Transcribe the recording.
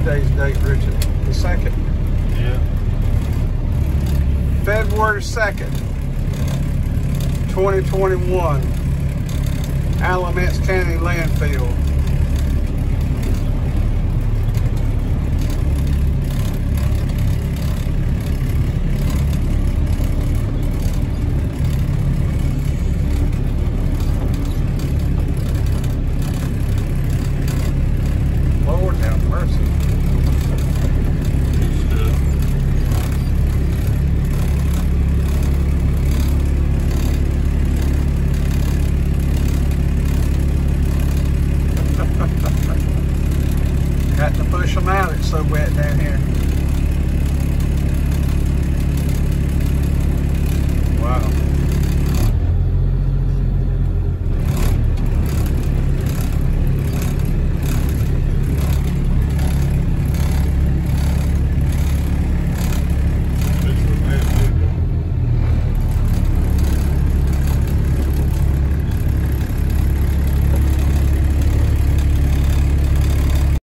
today's date, Richard? The 2nd. Yeah. February 2nd, 2021. Alamance County landfill. Lord have mercy. Got to push them out, it's so wet down here. Wow.